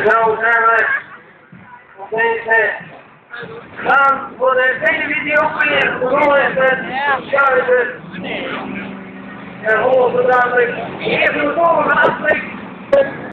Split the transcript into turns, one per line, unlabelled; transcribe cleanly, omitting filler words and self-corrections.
zo zijn we op deze gaan voor de televisie opgegeven. Gewoon is het schuiven. En 100% eerst de volgende afspraak.